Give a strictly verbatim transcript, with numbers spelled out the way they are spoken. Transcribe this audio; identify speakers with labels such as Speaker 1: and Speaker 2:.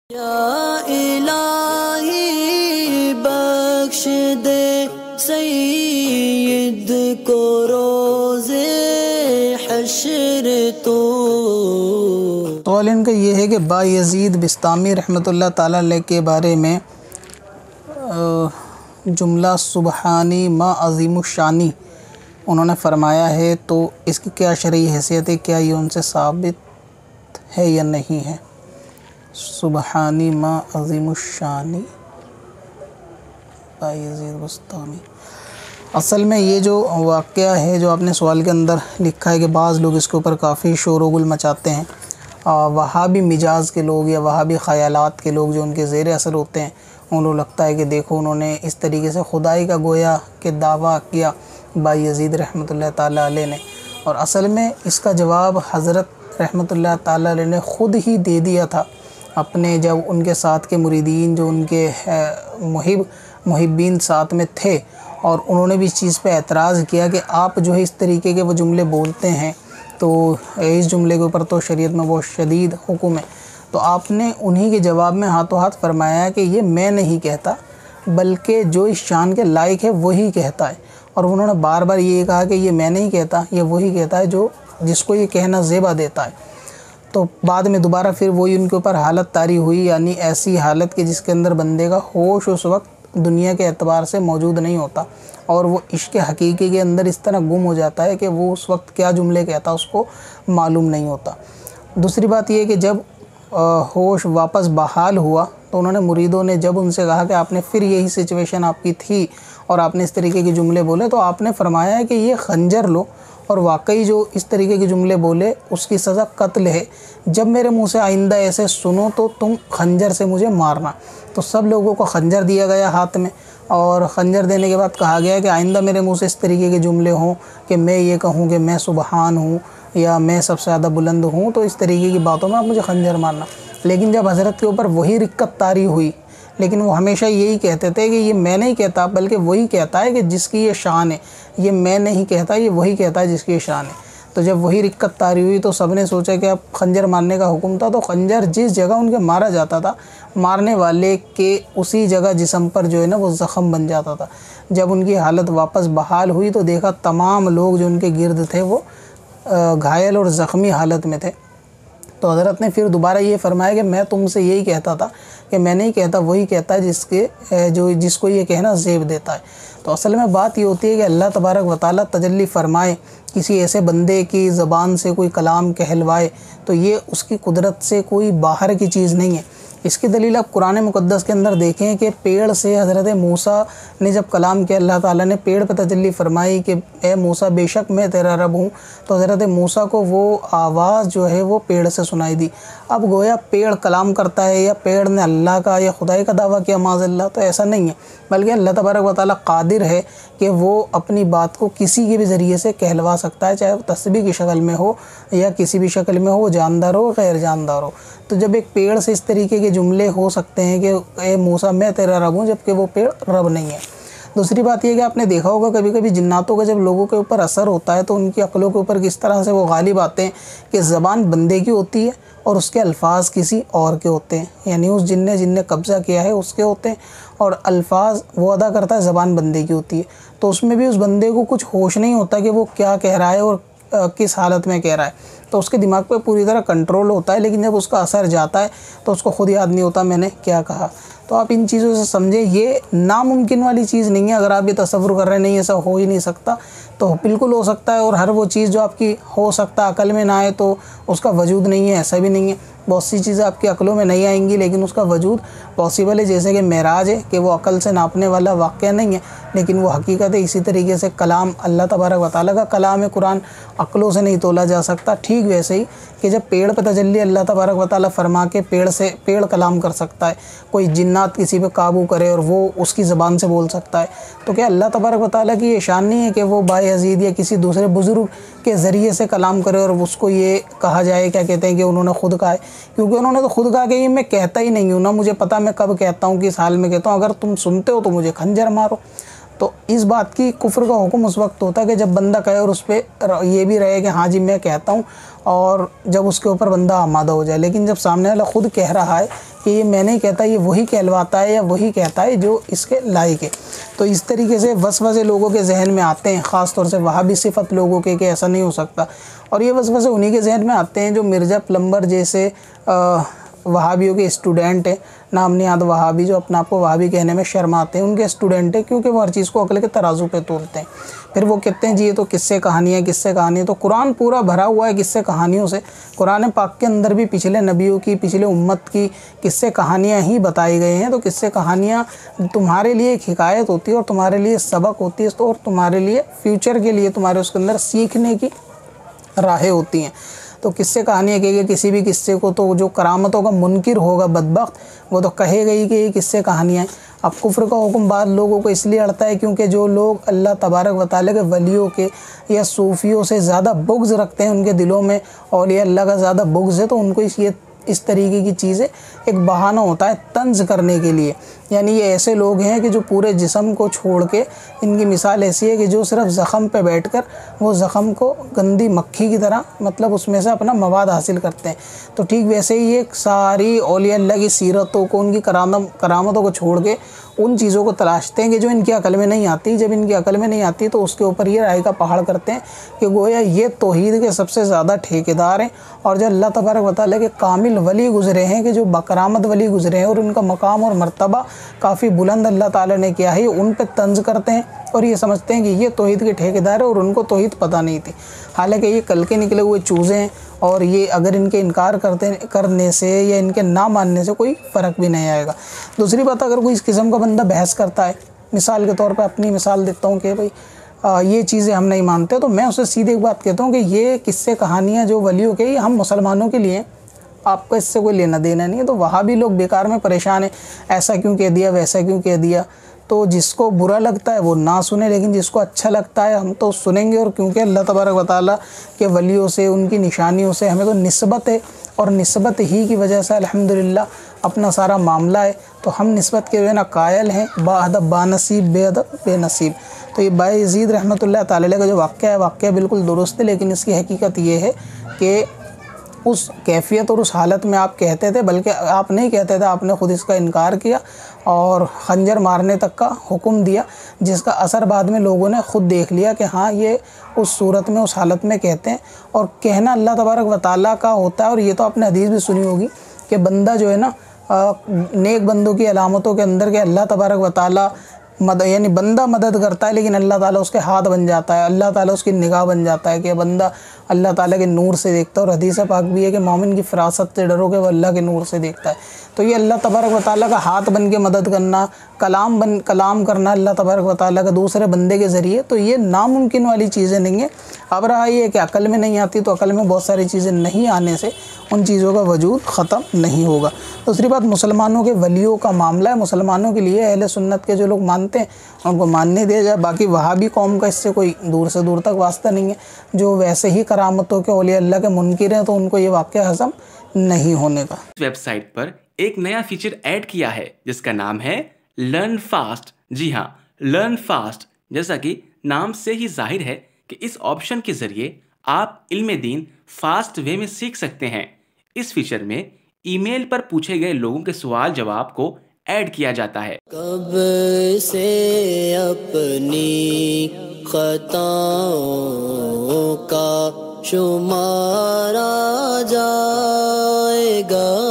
Speaker 1: या इलाही बख्श दे सईद को रोज़े हश्र तो।
Speaker 2: सवाल इनका ये है कि बायज़ीद बिस्तामी रहमतुल्लाह ताला अलैह के बारे में जुमला सुबहानी मा अज़ीमुश्शानी उन्होंने फ़रमाया है, तो इसकी क्या शरई हैसियत है, क्या ये उनसे साबित है या नहीं है। सुबहानी मा अज़ीमुश्शानी बायज़ीद बिस्तामी। असल में ये जो वाक़या है जो आपने सवाल के अंदर लिखा है कि बाज़ लोग इसके ऊपर काफ़ी शोर व गुल मचाते हैं, वहाबी मिजाज के लोग या वहाबी ख़यालात के लोग जो उनके ज़ेर असर होते हैं, उन लोग लगता है कि देखो उन्होंने इस तरीके से खुदाई का गोया के दावा किया बायज़ीद रहमतुल्लाह ताला अलैह ने, और असल में इसका जवाब हज़रत रहमतुल्लाह ताला अलैह ने ख़ुद ही दे दिया था अपने, जब उनके साथ के मुरीदीन जो उनके मुहिब मुहिब्बीन साथ में थे और उन्होंने भी इस चीज़ पे एतराज़ किया कि आप जो है इस तरीके के वो जुमले बोलते हैं, तो इस जुमले के ऊपर तो शरीयत में बहुत शदीद हुक्म है। तो आपने उन्हीं के जवाब में हाथों हाथ फरमाया कि ये मैं नहीं कहता, बल्कि जो इस शान के लायक है वही कहता है। और उन्होंने बार बार ये कहा कि ये मैं नहीं कहता, ये वही कहता है जो जिसको ये कहना ज़ेबा देता है। तो बाद में दोबारा फिर वही उनके ऊपर हालत तारी हुई, यानी ऐसी हालत कि जिसके अंदर बंदे का होश उस वक्त दुनिया के एतबार से मौजूद नहीं होता और वो इश्क़ हकीकी के अंदर इस तरह गुम हो जाता है कि वो उस वक्त क्या जुमले कहता उसको मालूम नहीं होता। दूसरी बात ये है कि जब होश वापस बहाल हुआ तो उन्होंने मुरीदों ने जब उनसे कहा कि आपने फिर यही सिचुएशन आपकी थी और आपने इस तरीके के जुमले बोले, तो आपने फरमाया है कि ये खंजर लो और वाकई जो इस तरीके के जुमले बोले उसकी सज़ा कत्ल है। जब मेरे मुंह से आइंदा ऐसे सुनो तो तुम खंजर से मुझे मारना। तो सब लोगों को खंजर दिया गया हाथ में, और खंजर देने के बाद कहा गया कि आइंदा मेरे मुंह से इस तरीके के जुमले हों कि मैं ये कहूँ कि मैं सुबहान हूँ या मैं सबसे ज़्यादा बुलंद हूँ, तो इस तरीके की बातों में आप मुझे खंजर मारना। लेकिन जब हज़रत के ऊपर वही रिक्कत तारी हुई, लेकिन वो हमेशा यही कहते थे कि ये मैं नहीं कहता, बल्कि वही कहता है कि जिसकी ये शान है, ये मैं नहीं कहता, ये वही कहता है जिसकी ये शान है। तो जब वही रिक्कत तारी हुई तो सब ने सोचा कि अब खंजर मारने का हुक्म था, तो खंजर जिस जगह उनके मारा जाता था, मारने वाले के उसी जगह जिस्म पर जो है ना वो ज़ख़म बन जाता था। जब उनकी हालत वापस बहाल हुई तो देखा तमाम लोग जो उनके गिर्द थे वो घायल और ज़ख़मी हालत में थे। तो हज़रत ने फिर दोबारा ये फरमाया कि मैं तुमसे यही कहता था कि मैं नहीं कहता, वही कहता है जिसके जो जिसको ये कहना ज़ेब देता है। तो असल में बात ये होती है कि अल्लाह तबारक व तआला तजल्ली फ़रमाए, किसी ऐसे बंदे की ज़बान से कोई कलाम कहलवाए, तो ये उसकी कुदरत से कोई बाहर की चीज़ नहीं है। इसकी दलील आप कुरान मुक़द्दस के अंदर देखें कि पेड़ से हज़रत मूसा ने जब कलाम किया, अल्लाह ताला ने पेड़ पर तजल्ली फ़रमाई कि ए मूसा बेशक मैं तेरा रब हूँ, तो हज़रत मूसा को वो आवाज़ जो है वो पेड़ से सुनाई दी। अब गोया पेड़ कलाम करता है या पेड़ ने अल्लाह का या खुदाई का दावा किया माज़अल्लाह, तो ऐसा नहीं है, बल्कि अल्लाह तबारक व तआला कादिर है कि वो अपनी बात को किसी के भी ज़रिए से कहलवा सकता है, चाहे वो तस्बीह की शक्ल में हो या किसी भी शक्ल में हो, वो जानदार हो गैर जानदार हो। तो जब एक पेड़ से इस तरीके के जुमले हो सकते हैं कि ए मूसा मैं तेरा रब हूँ, जबकि वो पेड़ रब नहीं है। दूसरी बात यह कि आपने देखा होगा कभी कभी जिन्नातों का जब लोगों के ऊपर असर होता है तो उनकी अक़लों के ऊपर किस तरह से वो गालिब आते हैं कि ज़बान बंदे की होती है और उसके अल्फाज किसी और के होते हैं, यानी उस जिन्ने जिन्ने कब्ज़ा किया है उसके होते हैं, और अल्फाज वो अदा करता है ज़बान बंदे की होती है। तो उसमें भी उस बंदे को कुछ होश नहीं होता कि वो क्या कह रहा है और किस हालत में कह रहा है, तो उसके दिमाग पे पूरी तरह कंट्रोल होता है, लेकिन जब उसका असर जाता है तो उसको खुद याद नहीं होता मैंने क्या कहा। तो आप इन चीज़ों से समझें, ये नामुमकिन वाली चीज़ नहीं है। अगर आप ये तसव्वुर कर रहे हैं नहीं ऐसा हो ही नहीं सकता, तो बिल्कुल हो सकता है। और हर वो चीज़ जो आपकी हो सकता है अकल में ना आए तो उसका वजूद नहीं है, ऐसा भी नहीं है। बहुत सी चीज़ें आपकी अक़लों में नहीं आएंगी लेकिन उसका वजूद पॉसिबल है, जैसे कि मेराज है कि वो अक़ल से नापने वाला वाक़या नहीं है लेकिन वो हकीकत है। इसी तरीके से कलाम अल्लाह तबारक व तआला का कलाम है, कुरान अक़लों से नहीं तोला जा सकता। ठीक वैसे ही कि जब पेड़ पर तजल्ली अल्लाह तबारक व तआला फरमा के पेड़ से पेड़ कलाम कर सकता है, कोई जिन्नात किसी पे काबू करे और वो उसकी ज़बान से बोल सकता है, तो क्या अल्लाह तबारक व तआला की ये शान नहीं है कि वो बायज़ीद या किसी दूसरे बुज़ुर्ग के ज़रिए से कलाम करे और उसको ये कहा जाए क्या कहते हैं कि उन्होंने ख़ुद कहा है, क्योंकि उन्होंने तो खुद कहा कि ये मैं कहता ही नहीं हूँ ना, मुझे पता मैं कब कहता हूँ किस हाल में कहता हूँ, अगर तुम सुनते हो तो मुझे खंजर मारो। तो इस बात की कुफ्र का हुक्म उस वक्त होता है कि जब बंदा कहे और उस पर ये भी रहे कि हाँ जी मैं कहता हूँ, और जब उसके ऊपर बंदा आमादा हो जाए। लेकिन जब सामने वाला ख़ुद कह रहा है कि ये मैं नहीं कहता, ये वही कहलवाता है या वही कहता है जो इसके लायक है, तो इस तरीके से वसवसे लोगों के जहन में आते हैं, ख़ास तौर से वहाबी सिफत लोगों के कि ऐसा नहीं हो सकता। और ये वसवसे उन्हीं के जहन में आते हैं जो मिर्ज़ा प्लम्बर जैसे आ, वहाबियों के स्टूडेंट हैं, नाम निहाद वहाबी, जो अपने आप को वहाबी कहने में शर्माते हैं, उनके स्टूडेंट हैं, क्योंकि वो हर चीज़ को अकल के तराजू पे तोलते हैं। फिर वो कहते हैं जी ये तो किस्से कहानियाँ किस्से कहानियाँ, तो कुरान पूरा भरा हुआ है किस्से कहानियों से। कुरान पाक के अंदर भी पिछले नबियों की, पिछले उम्मत की किस्से कहानियाँ ही बताई गई हैं। तो किस्से कहानियाँ तुम्हारे लिए एक हिकायत होती है और तुम्हारे लिए सबक होती है, और तुम्हारे लिए फ्यूचर के लिए तुम्हारे उसके अंदर सीखने की राहें होती हैं। तो किस्से कहानियाँ कहेगी, किसी भी किस्से को तो जो करामतों का मुनकिर होगा बदबख्त, वो तो कहेगा ही कि ये किस्से कहानियाँ हैं। अब कुफ्र का हुक्म बाद लोगों को इसलिए अड़ता है क्योंकि जो लोग अल्लाह तबारक व तआला के वलियों के या सूफ़ियों से ज़्यादा बुग़्ज़ रखते हैं, उनके दिलों में औलिया अल्लाह का ज़्यादा बुग़्ज़ है, तो उनको इस ये इस तरीके की चीज़ें एक बहाना होता है तंज़ करने के लिए। यानी ये ऐसे लोग हैं कि जो पूरे जिस्म को छोड़ के, इनकी मिसाल ऐसी है कि जो सिर्फ ज़ख़म पे बैठकर वो ज़ख़म को गंदी मक्खी की तरह मतलब उसमें से अपना मवाद हासिल करते हैं। तो ठीक वैसे ही ये सारी औलिया अल्लाह की सीरतों को, उनकी कराम करामतों को छोड़ के उन चीज़ों को तलाशते हैं कि जो इनकी अकल में नहीं आती। जब इनकी अकल में नहीं आती तो उसके ऊपर ये राय का पहाड़ करते हैं कि गोया ये तौहीद के सबसे ज़्यादा ठेकेदार हैं, और जो अल्लाह तबारक व तआला के कामिल वली गुज़रे हैं, कि जो बकरामत वली गुज़रे हैं और उनका मकाम और मर्तबा काफ़ी बुलंद अल्लाह ताला ने किया है, उन पे तंज़ करते हैं और ये समझते हैं कि ये तौहीद के ठेकेदार है और उनको तौहीद पता नहीं थी। हालांकि ये कल के निकले हुए चूज़े हैं, और ये अगर इनके इनकार करते करने से या इनके ना मानने से कोई फ़र्क भी नहीं आएगा। दूसरी बात, अगर कोई इस किस्म का बंदा बहस करता है, मिसाल के तौर पे अपनी मिसाल देता हूँ कि भाई आ, ये चीज़ें हम नहीं मानते, तो मैं उसे सीधे एक बात कहता हूँ कि ये किस्से कहानियाँ जो वलियों के, ये हम मुसलमानों के लिए, आपका इससे कोई लेना देना नहीं है। तो वहाँ भी लोग बेकार में परेशान हैं, ऐसा क्यों कह दिया, वैसा क्यों कह दिया। तो जिसको बुरा लगता है वो ना सुने, लेकिन जिसको अच्छा लगता है हम तो सुनेंगे। और क्योंकि अल्लाह तबारक व तआला के वलियों से, उनकी निशानियों से हमें तो निस्बत है, और निस्बत ही की वजह से अल्हम्दुलिल्लाह अपना सारा मामला है। तो हम निस्बत के जो है ना कायल हैं, बाअदब बानसीब बेअदब बेनसीब। तो ये बायज़ीद रहमतुल्लाह तआला का जो वाक़या है, वाक़या बिल्कुल दुरुस्त है, लेकिन इसकी हकीकत ये है कि उस कैफियत और उस हालत में आप कहते थे, बल्कि आप नहीं कहते थे, आपने ख़ुद इसका इनकार किया और खंजर मारने तक का हुक्म दिया, जिसका असर बाद में लोगों ने ख़ुद देख लिया कि हाँ ये उस सूरत में, उस हालत में कहते हैं। और कहना अल्लाह तबारक व तआला का होता है। और ये तो आपने हदीस भी सुनी होगी कि बंदा जो है ना, नेक बंदों की अलामतों के अंदर के अल्लाह तबारक व तआला मद यानी बंदा मदद करता है, लेकिन अल्लाह ताला उसके हाथ बन जाता है, अल्लाह ताला उसकी निगाह बन जाता है कि बंदा अल्लाह ताला के नूर से देखता है। और हदीस पाक भी है कि मोमिन की फ़रासत से डरो कि वह अल्लाह के नूर से देखता है। तो ये अल्लाह तबारक व तआला का हाथ बन के मदद करना, कलाम बन कलाम करना अल्लाह तबारक व तआला का दूसरे बंदे के ज़रिए, तो ये नामुमकिन वाली चीज़ें नहीं है। अब रहा ये कि अकल में नहीं आती, तो अकल में बहुत सारी चीज़ें नहीं आने से उन चीज़ों का वजूद ख़त्म नहीं होगा। दूसरी बात, मुसलमानों के वलियों का मामला है। मुसलमानों के लिए अहले सुन्नत के जो लोग मानते हैं उनको मानने दिया जाए। बाकी वहाबी कौम का इससे कोई दूर से दूर तक वास्ता नहीं है। जो वैसे ही करामतों के औलिया अल्लाह के मुनकिर हैं, तो उनको ये वाक़या हज़म नहीं होने का।
Speaker 3: वेबसाइट पर एक नया फीचर ऐड किया है जिसका नाम है लर्न फास्ट। जी हाँ, लर्न फास्ट। जैसा कि नाम से ही जाहिर है कि इस ऑप्शन के ज़रिए आप इल्म दीन फास्ट वे में सीख सकते हैं। इस फीचर में ईमेल पर पूछे गए लोगों के सवाल जवाब को ऐड किया जाता है।
Speaker 1: कब से अपनी खताओं का शुमारा जाएगा।